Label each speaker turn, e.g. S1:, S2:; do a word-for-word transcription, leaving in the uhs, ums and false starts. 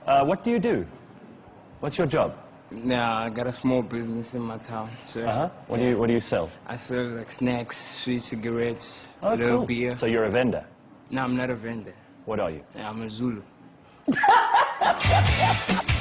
S1: Uh, what do you do? What's your job?
S2: Yeah, I got a small business in my town. So
S1: Uh-huh. What, do you, what do you sell?
S2: I sell like snacks, sweet cigarettes,
S1: Oh,
S2: a little
S1: cool.
S2: beer.
S1: So you're a vendor?
S2: No, I'm not a vendor.
S1: What are you?
S2: Yeah, I'm a Zulu.